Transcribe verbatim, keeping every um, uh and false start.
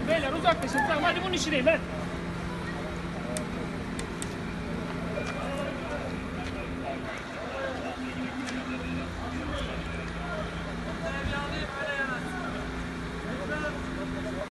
Beyler uzaklaşın. Tamam hadi bunun işi değil lan.